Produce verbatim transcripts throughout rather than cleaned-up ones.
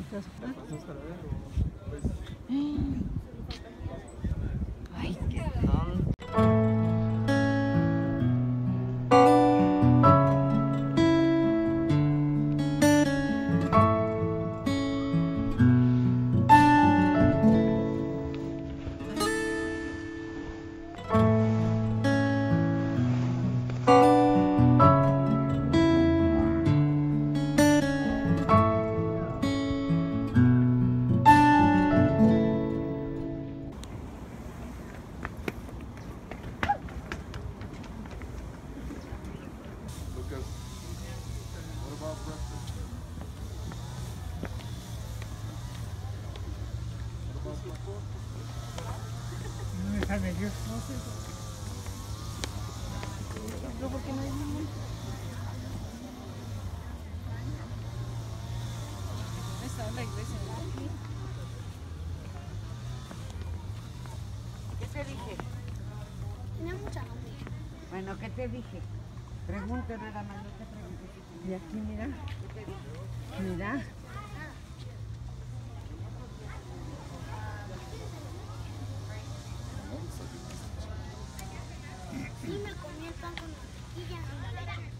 Ay, qué tonto. ¿Por qué no hay ningún? Está en la iglesia. ¿Qué te dije? Tenía mucha hambre. Bueno, ¿qué te dije? Pregunta nada más, no te preguntes. Y aquí, mira. ¿Qué te dije? Mira. Sí, me comí el pan con mantequilla y la leche.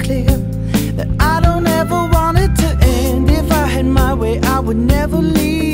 I would never leave.